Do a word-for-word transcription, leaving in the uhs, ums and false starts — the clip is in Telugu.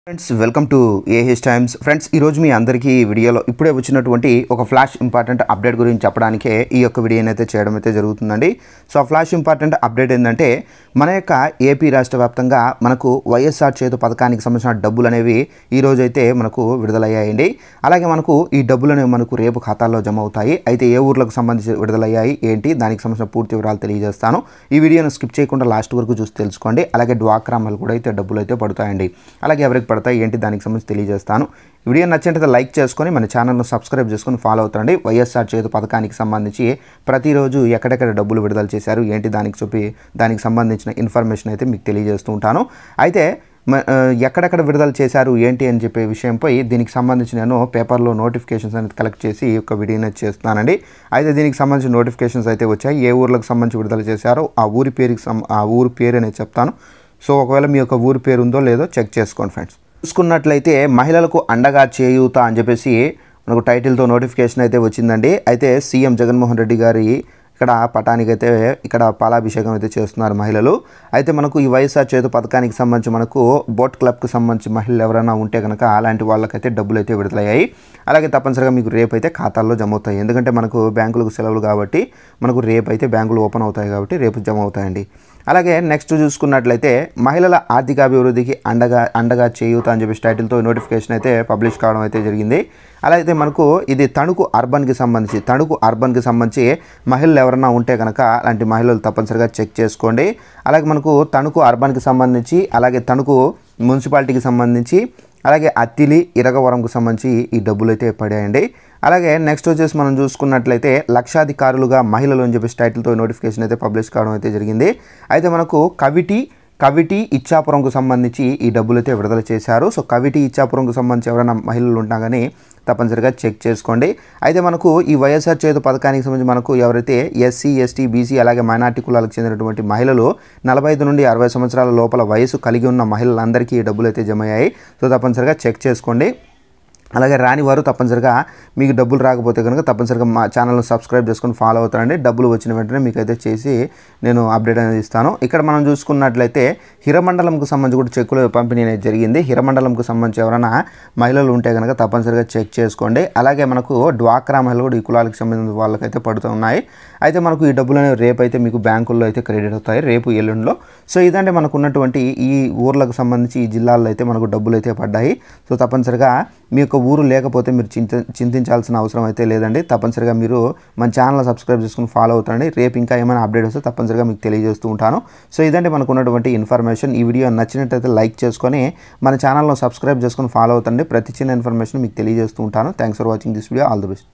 Friends welcome to AH times. Friends ఈరోజు మీ అందరికీ ఈ వీడియోలో ఇప్పుడే వచ్చినటువంటి ఒక ఫ్లాష్ ఇంపార్టెంట్ అప్డేట్ గురించి చెప్పడానికే ఈ యొక్క వీడియోని అయితే చేయడం అయితే జరుగుతుందండి. సో ఆ ఫ్లాష్ ఇంపార్టెంట్ అప్డేట్ ఏంటంటే మన యొక్క ఏపీ రాష్ట్ర వ్యాప్తంగా మనకు వైఎస్ఆర్ చేతు పథకానికి సంబంధించిన డబ్బులు అనేవి ఈరోజు అయితే మనకు విడుదలయ్యాయండి. అలాగే మనకు ఈ డబ్బులు అనేవి మనకు రేపు ఖాతాల్లో జమ అవుతాయి. అయితే ఏ ఊర్లకు సంబంధించి విడుదలయ్యాయి ఏంటి దానికి సంబంధించిన పూర్తి వివరాలు తెలియజేస్తాను. ఈ వీడియోను స్కిప్ చేయకుండా లాస్ట్ వరకు చూసి తెలుసుకోండి. అలాగే డ్వాక్రా మహిళలు కూడా అయితే డబ్బులు అయితే పడతాయండి. అలాగే ఎవరికి పడతాయి ఏంటి దానికి సంబంధించి తెలియజేస్తాను. వీడియో నచ్చినట్లయితే లైక్ చేసుకొని మన ఛానల్ను సబ్స్క్రైబ్ చేసుకొని ఫాలో అవుతారండి. వైఎస్ఆర్ చేతు పథకానికి సంబంధించి ప్రతిరోజు ఎక్కడెక్కడ డబ్బులు విడుదల చేశారు ఏంటి దానికి చెప్పి దానికి సంబంధించిన ఇన్ఫర్మేషన్ అయితే మీకు తెలియజేస్తూ ఉంటాను. అయితే ఎక్కడెక్కడ విడుదల చేశారు ఏంటి అని చెప్పే విషయంపై దీనికి సంబంధించి నేను పేపర్లో నోటిఫికేషన్స్ అనేది కలెక్ట్ చేసి ఈ యొక్క వీడియోని చేస్తున్నానండి. అయితే దీనికి సంబంధించిన నోటిఫికేషన్స్ అయితే వచ్చాయి. ఏ ఊర్లకు సంబంధించి విడుదల చేశారో ఆ ఊరి పేరుకి ఆ ఊరి పేరు అనేది చెప్తాను. సో ఒకవేళ మీ యొక్క ఊరి పేరు ఉందో లేదో చెక్ చేసుకోండి ఫ్రెండ్స్. చూసుకున్నట్లయితే మహిళలకు అండగా చేయూత అని చెప్పేసి మనకు టైటిల్తో నోటిఫికేషన్ అయితే వచ్చిందండి. అయితే సీఎం జగన్మోహన్ రెడ్డి గారి ఇక్కడ పటానికి అయితే ఇక్కడ పాలాభిషేకం అయితే చేస్తున్నారు మహిళలు. అయితే మనకు ఈ వైఎస్ఆర్ చేతు పథకానికి సంబంధించి మనకు బోట్ క్లబ్కి సంబంధించి మహిళలు ఎవరైనా ఉంటే కనుక అలాంటి వాళ్ళకైతే డబ్బులు అయితే విడుదలయ్యాయి. అలాగే తప్పనిసరిగా మీకు రేపు అయితే ఖాతాల్లో జమ అవుతాయి. ఎందుకంటే మనకు బ్యాంకులకు సెలవులు కాబట్టి మనకు రేపు అయితే బ్యాంకులు ఓపెన్ అవుతాయి కాబట్టి రేపు జమ అవుతాయండి. అలాగే నెక్స్ట్ చూసుకున్నట్లయితే మహిళల ఆర్థికాభివృద్ధికి అండగా అండగా చేయూత అని చెప్పి టైటిల్తో నోటిఫికేషన్ అయితే పబ్లిష్ కావడం అయితే జరిగింది. అలాగే మనకు ఇది తణుకు అర్బన్కి సంబంధించి తణుకు అర్బన్కి సంబంధించి మహిళలు ఎవరైనా ఉంటే కనుక అలాంటి మహిళలు తప్పనిసరిగా చెక్ చేసుకోండి. అలాగే మనకు తణుకు అర్బన్కి సంబంధించి అలాగే తణుకు మున్సిపాలిటీకి సంబంధించి అలాగే అత్తిలి ఇరగవరంకు సంబంధించి ఈ డబ్బులు అయితే పడాయండి. అలాగే నెక్స్ట్ వచ్చేసి మనం చూసుకున్నట్లయితే లక్షాధికారులుగా మహిళలు అని చెప్పేసి టైటిల్తో నోటిఫికేషన్ అయితే పబ్లిష్ కావడం అయితే జరిగింది. అయితే మనకు కవిటి కవిటి ఇచ్చాపురంకు సంబంధించి ఈ డబ్బులు అయితే విడుదల చేశారు. సో కవిటి ఇచ్చాపురంకు సంబంధించి ఎవరైనా మహిళలు ఉంటా కానీ తప్పనిసరిగా చెక్ చేసుకోండి. అయితే మనకు ఈ వైఎస్ఆర్ చేతు పథకానికి సంబంధించి మనకు ఎవరైతే ఎస్సీ ఎస్టీ బీసీ అలాగే మైనార్టీ కులాలకు చెందినటువంటి మహిళలు నలభై ఐదు నుండి అరవై సంవత్సరాల లోపల వయసు కలిగి ఉన్న మహిళలందరికీ ఈ డబ్బులు అయితే జమ అయ్యాయి. సో తప్పనిసరిగా చెక్ చేసుకోండి. అలాగే రాని వారు తప్పనిసరిగా మీకు డబ్బులు రాకపోతే కనుక తప్పనిసరిగా మా ఛానల్ను సబ్స్క్రైబ్ చేసుకొని ఫాలో అవుతారండి. డబ్బులు వచ్చిన వెంటనే మీకు అయితే చేసి నేను అప్డేట్ అనేది ఇస్తాను. ఇక్కడ మనం చూసుకున్నట్లయితే హిరమండలంకు సంబంధించి కూడా చెక్కులు పంపిణీ అనేది జరిగింది. హిరమండలంకు సంబంధించి ఎవరైనా మహిళలు ఉంటే కనుక తప్పనిసరిగా చెక్ చేసుకోండి. అలాగే మనకు డ్వాక్రా మహిళలు కూడా ఈ కులాలకు సంబంధించిన వాళ్ళకైతే పడుతూ ఉన్నాయి. అయితే మనకు ఈ డబ్బులు అనేవి రేపు అయితే మీకు బ్యాంకుల్లో అయితే క్రెడిట్ అవుతాయి రేపు ఎల్లుండిలో. సో ఇదంటే మనకు ఉన్నటువంటి ఈ ఊర్లకు సంబంధించి ఈ జిల్లాల్లో అయితే మనకు డబ్బులు అయితే పడ్డాయి. సో తప్పనిసరిగా మీ యొక్క ఊరు లేకపోతే మీరు చింత చింతించాల్సిన అవసరం అయితే లేదండి. తప్పనిసరిగా మీరు మన ఛానల్ సబ్స్క్రైబ్ చేసుకుని ఫాలో అవుతారండి. రేపు ఇంకా ఏమైనా అప్డేట్ వస్తే తప్పనిసరిగా మీకు తెలియజేస్తూ ఉంటాను. సో ఇదంటే మనకు ఉన్నటువంటి ఇన్ఫర్మేషన్. ఈ వీడియో నచ్చినట్టయితే లైక్ చేసుకొని మన ఛానల్ను సబ్స్క్రైబ్ చేసుకొని ఫాలో అవుతారండి. ప్రతి చిన్న ఇన్ఫర్మేషన్ మీకు తెలియజేస్తూ ఉంటాను. Thanks for watching this video. All the best.